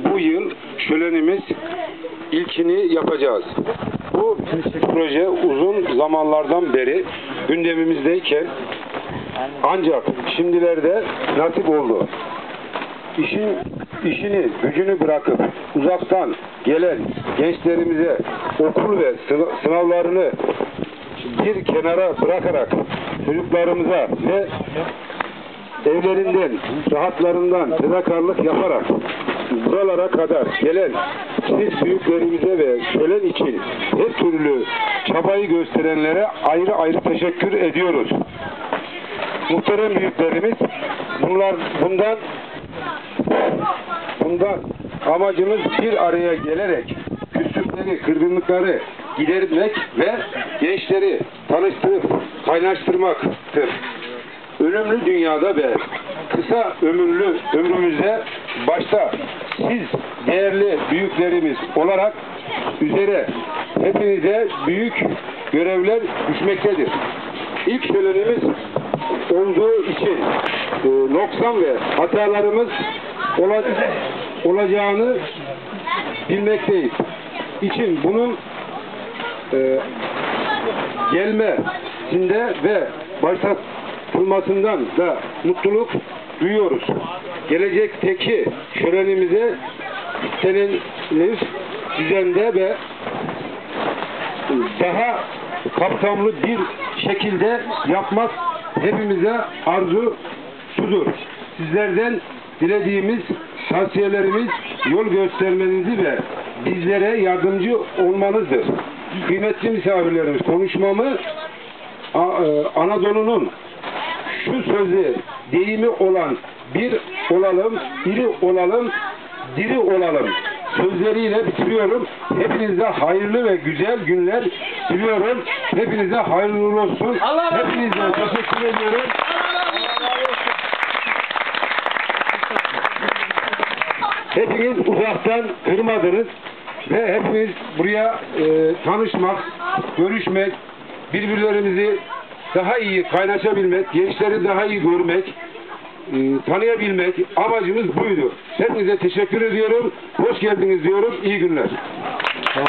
bu yıl şölenimiz ilkini yapacağız. Bu proje uzun zamanlardan beri gündemimizdeyken ancak şimdilerde nasip oldu. İşini, gücünü bırakıp uzaktan gelen gençlerimize okul ve sınavlarını bir kenara bırakarak çocuklarımıza ve evlerinden, rahatlarından fedakarlık yaparak buralara kadar gelen siz büyüklerimize ve şölen için her türlü çabayı gösterenlere ayrı ayrı teşekkür ediyoruz. Muhterem büyüklerimiz, bundan amacımız bir araya gelerek küslükleri, kırgınlıkları gidermek ve gençleri tanıştırıp kaynaştırmaktır. Ölümlü dünyada ve kısa ömürlü ömrümüzde başta siz değerli büyüklerimiz olarak üzere hepinize büyük görevler düşmektedir. İlk şölenimiz olduğu için noksan ve hatalarımız olacağını bilmekteyiz. İçin bunun gelmesinde ve başlatılmasından da mutluluk duyuyoruz. Gelecekteki şölenimize istenilir düzende ve daha kapsamlı bir şekilde yapmak hepimize arzusudur. Sizlerden dilediğimiz tavsiyelerimiz yol göstermenizi ve bizlere yardımcı olmanızdır. Kıymetli misafirlerimiz, konuşmamı Anadolu'nun şu sözü, deyimi olan bir olalım, iri olalım, diri olalım sözleriyle bitiriyorum. Hepinize hayırlı ve güzel günler diliyorum. Hepinize hayırlı olsun. Hepinize teşekkür ediyorum. Hepiniz uzaktan kırmadınız ve hepimiz buraya tanışmak, görüşmek, birbirlerimizi daha iyi kaynaşabilmek, gençleri daha iyi görmek, tanıyabilmek amacımız buydu. Hepinize teşekkür ediyorum. Hoş geldiniz diyorum. İyi günler. Tamam.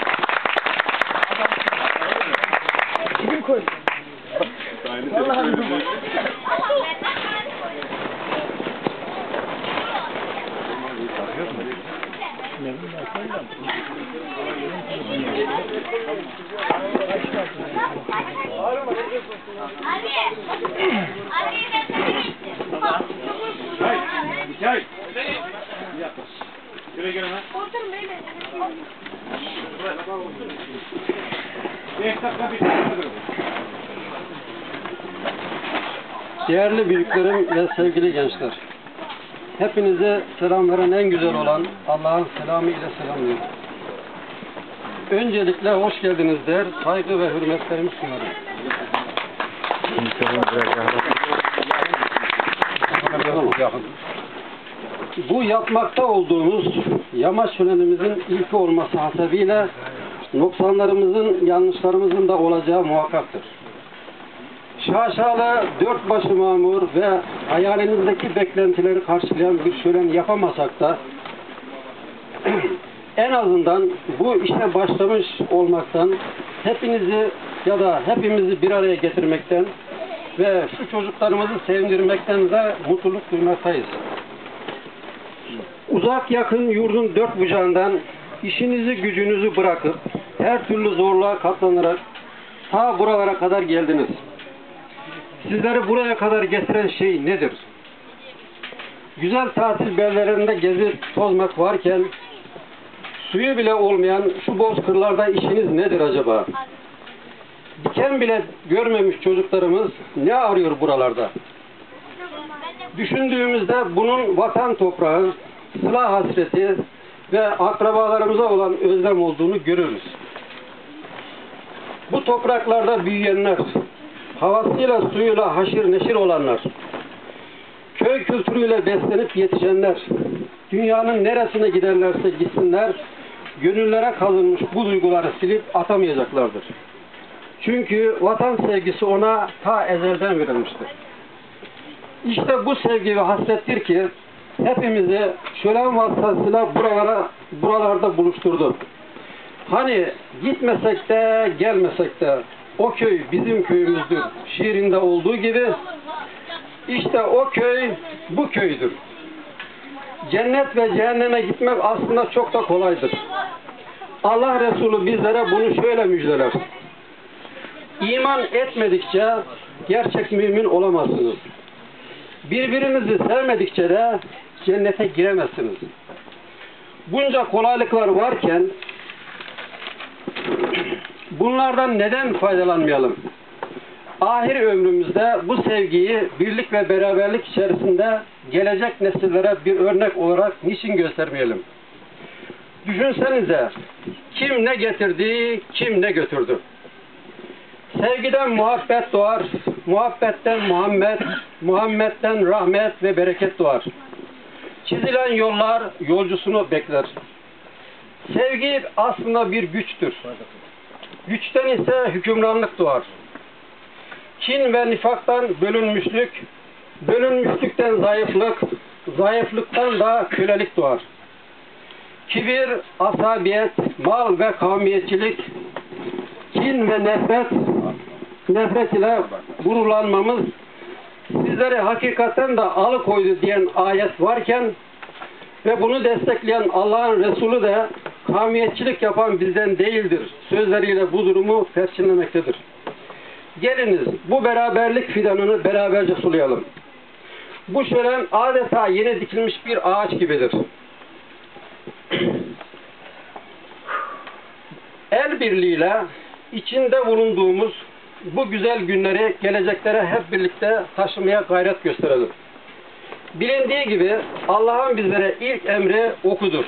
Gel. Şuraya gel hemen. Oturun beyler. Değerli büyüklerim ve sevgili gençler, hepinize selam veren en güzel olan Allah'ın selamı ile selamlıyorum. Öncelikle hoş geldiniz der, saygı ve hürmetlerimi sunarım. Bu yapmakta olduğumuz yamaç şölenimizin ilki olması hasebiyle noksanlarımızın, yanlışlarımızın da olacağı muhakkaktır. Şaşalı, dört başı mamur ve hayalinizdeki beklentileri karşılayan bir şölen yapamasak da en azından bu işe başlamış olmaktan, hepinizi ya da hepimizi bir araya getirmekten ve şu çocuklarımızı sevindirmekten de mutluluk duymaktayız. Uzak yakın yurdun dört bucağından işinizi gücünüzü bırakıp her türlü zorluğa katlanarak ta buralara kadar geldiniz. Sizleri buraya kadar getiren şey nedir? Güzel tatil beldelerinde gezip tozmak varken suyu bile olmayan şu bozkırlarda işiniz nedir acaba? Diken bile görmemiş çocuklarımız ne arıyor buralarda? Düşündüğümüzde bunun vatan toprağı, sıla hasreti ve akrabalarımıza olan özlem olduğunu görürüz. Bu topraklarda büyüyenler, havasıyla suyuyla haşir neşir olanlar, köy kültürüyle beslenip yetişenler, dünyanın neresine giderlerse gitsinler, gönüllere kazınmış bu duyguları silip atamayacaklardır. Çünkü vatan sevgisi ona ta ezelden verilmiştir. İşte bu sevgi ve hasrettir ki hepimizi şölen vasıtasıyla buralarda buluşturdu. Hani gitmesek de gelmesek de o köy bizim köyümüzdür şiirinde olduğu gibi işte o köy bu köydür. Cennet ve cehenneme gitmek aslında çok da kolaydır. Allah Resulü bizlere bunu şöyle müjdeler. İman etmedikçe gerçek mümin olamazsınız. Birbirinizi sevmedikçe de cennete giremezsiniz. Bunca kolaylıklar varken bunlardan neden faydalanmayalım? Ahir ömrümüzde bu sevgiyi birlik ve beraberlik içerisinde gelecek nesillere bir örnek olarak niçin göstermeyelim? Düşünsenize, kim ne getirdi, kim ne götürdü? Sevgiden muhabbet doğar, muhabbetten Muhammed, Muhammed'den rahmet ve bereket doğar. Çizilen yollar yolcusunu bekler. Sevgi aslında bir güçtür. Güçten ise hükümranlık doğar. Kin ve nifaktan bölünmüşlük, bölünmüşlükten zayıflık, zayıflıktan da kölelik doğar. Kibir, asabiyet, mal ve kavmiyetçilik, kin ve nefret ile gururlanmamız sizleri hakikaten de alıkoydu diyen ayet varken ve bunu destekleyen Allah'ın Resulü de kavmiyetçilik yapan bizden değildir sözleriyle bu durumu perçinlemektedir. Geliniz bu beraberlik fidanını beraberce sulayalım. Bu şölen adeta yeni dikilmiş bir ağaç gibidir. El birliğiyle içinde bulunduğumuz bu güzel günleri geleceklere hep birlikte taşımaya gayret gösterelim. Bilindiği gibi Allah'ın bizlere ilk emri okudur.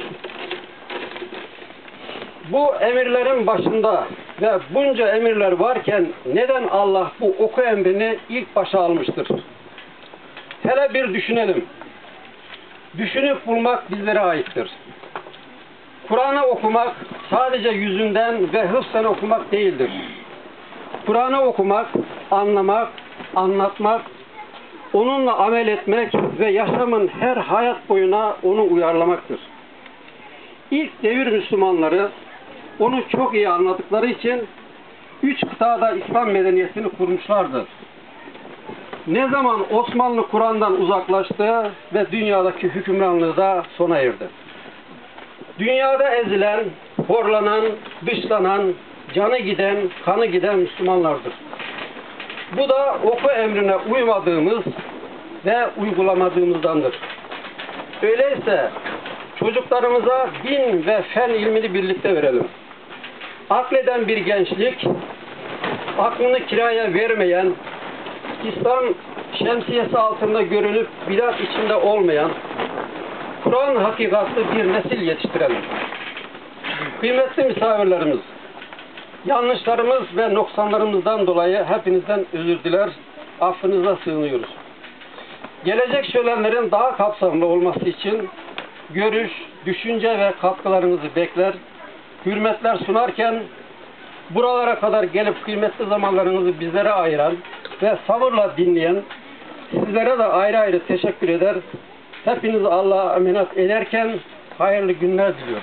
Bu emirlerin başında ve bunca emirler varken neden Allah bu oku emrini ilk başa almıştır? Hele bir düşünelim. Düşünüp bulmak bizlere aittir. Kur'an'ı okumak sadece yüzünden ve hıfzen okumak değildir. Kur'an'ı okumak, anlamak, anlatmak, onunla amel etmek ve yaşamın her hayat boyuna onu uyarlamaktır. İlk devir Müslümanları onu çok iyi anladıkları için 3 kıtada İslam medeniyetini kurmuşlardı. Ne zaman Osmanlı Kur'an'dan uzaklaştı ve dünyadaki hükümranlığı da sona erdi. Dünyada ezilen, horlanan, dışlanan, canı giden, kanı giden Müslümanlardır. Bu da oku emrine uymadığımız ve uygulamadığımızdandır. Öyleyse çocuklarımıza din ve fen ilmini birlikte verelim. Akleden bir gençlik, aklını kiraya vermeyen, İslam şemsiyesi altında görünüp bidat içinde olmayan, Kur'an hakikatli bir nesil yetiştirelim. Kıymetli misafirlerimiz, yanlışlarımız ve noksanlarımızdan dolayı hepinizden özür diler, affınıza sığınıyoruz. Gelecek şölenlerin daha kapsamlı olması için görüş, düşünce ve katkılarınızı bekler, hürmetler sunarken buralara kadar gelip kıymetli zamanlarınızı bizlere ayıran ve sabırla dinleyen sizlere de ayrı ayrı teşekkür eder. Hepinizi Allah'a emanet ederken hayırlı günler diliyorum.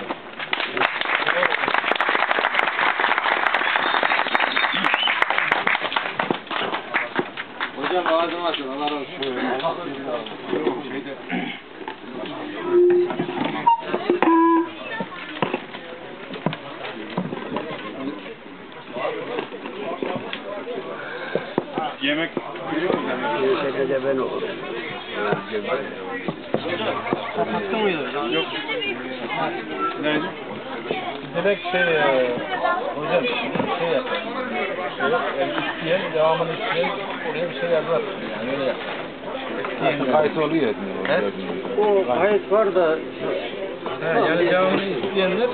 Hocam ağzım açın. Allah razı olsun. Yemek Şekilde ben olurum. Kapattın mıydı hocam? yok. Neydi? Direkt hocam şey yap. İsteyen, devamını isteyen oraya bir şey yazar. Yani öyle yap. Kayıt oluyor. O kayıt var da Yani devamını isteyenler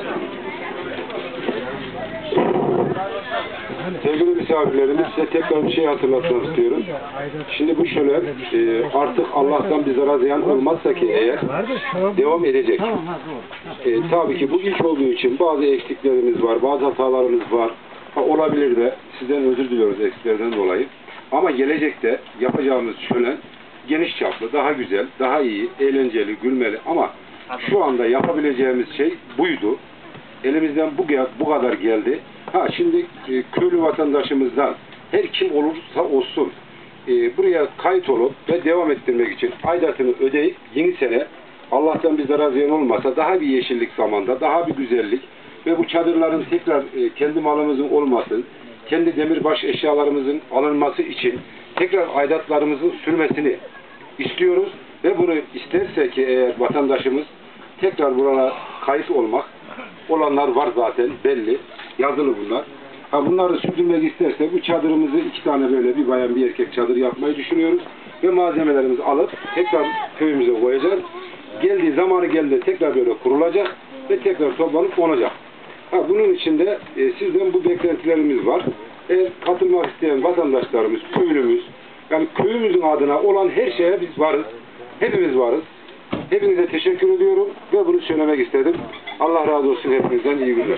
Sevgili misafirlerimiz, size tekrar bir şey hatırlatmak istiyorum. Şimdi bu şölen artık Allah'tan bize razıyan olmazsa ki eğer devam edecek. Tabii ki bu ilk olduğu için bazı eksiklerimiz var, bazı hatalarımız var. Olabilir de sizden özür diliyoruz eksiklerden dolayı. Ama gelecekte yapacağımız şölen geniş çaplı, daha güzel, daha iyi, eğlenceli, gülmeli ama şu anda yapabileceğimiz şey buydu. Elimizden bu kadar geldi. Ha şimdi köylü vatandaşımızdan her kim olursa olsun buraya kayıt olup ve devam ettirmek için aidatını ödeyip yeni sene Allah'tan bir zarar ziyan olmasa daha bir yeşillik zamanda, daha bir güzellik ve bu çadırların tekrar kendi malımızın olması, kendi demirbaş eşyalarımızın alınması için tekrar aidatlarımızın sürmesini istiyoruz ve bunu isterse ki eğer vatandaşımız tekrar buralara kayıt olmak olanlar var zaten belli, yazılı bunlar. Ha bunları sürdürmek isterse bu çadırımızı 2 tane böyle bir bayan bir erkek çadır yapmayı düşünüyoruz ve malzemelerimizi alıp tekrar köyümüze koyacağız. Zamanı geldiğinde tekrar böyle kurulacak ve tekrar toplanıp konacak. Ha bunun için de sizden bu beklentilerimiz var. Katılmak isteyen vatandaşlarımız, köylümüz, yani köyümüzün adına olan her şeye biz varız. Hepimiz varız. Hepinize teşekkür ediyorum ve bunu söylemek istedim. Allah razı olsun hepinizden, iyi günler.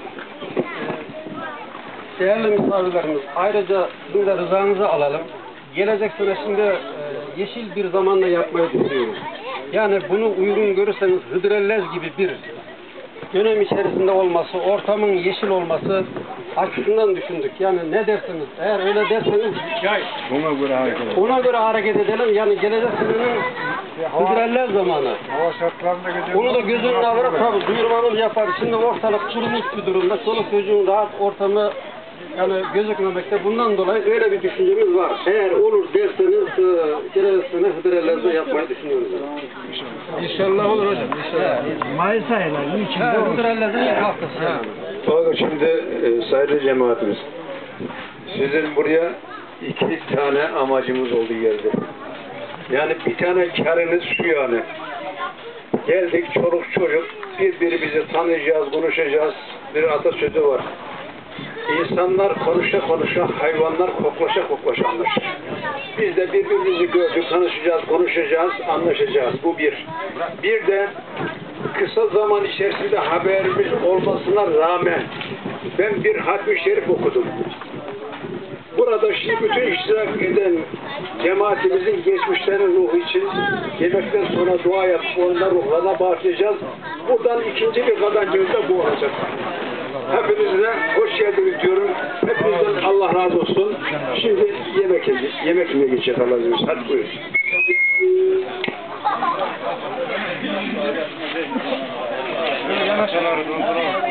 Değerli misafirlerimiz, ayrıca sizin de rızanızı alalım. Gelecek sene şimdi yeşil bir zamanla yapmayı düşünüyoruz. Yani bunu uygun görürseniz Hıdrellez gibi bir dönem içerisinde olması, ortamın yeşil olması açısından düşündük. Yani ne dersiniz? Eğer öyle derseniz ona göre hareket edelim. Yani gelecek senenin Hıdrellez zamanı. Hava şartlarında gidiyor. Onu da göz önüne alarak tabii duyurmamız yapar. Şimdi ortalık kurulmuş bir durumda. Çoluk çocuğun rahat ortamı yani gözükmemekte. Bundan dolayı öyle bir düşüncemiz var. Eğer olur derseniz gelecek sene Hıdrellez'de yapmayı düşünüyoruz. İnşallah olur hocam. İnşallah. Mayıs aylarının içinde olur. Hıdrellez'in ilk haftası yani. Bakın şimdi sayılı cemaatimiz. Sizin buraya 2 tane amacımız oldu geldi. Yani bir tane karınız şu yani. Geldik çoluk çocuk birbirimizi tanıyacağız, konuşacağız. Bir atasözü var. İnsanlar konuşa konuşa, hayvanlar koklaşa koklaşa anlaşır. Biz de birbirimizi gördük, tanışacağız, konuşacağız, anlaşacağız. Bu bir. Bir de kısa zaman içerisinde haberimiz olmasına rağmen ben bir hatmi şerif okudum. Burada şimdi bütün iştirak eden cemaatimizin geçmişlerin ruhu için yemekten sonra dua yapıp onların ruhlarına bağışlayacağız. Buradan ikinci bir kazancımız da bu olacak. Hepinize hoş geldiniz diyorum. Hepinizden Allah razı olsun. Şimdi yemek yemeye geçecek Allah'ın izniyle. Hadi buyurun. Yanaşalar.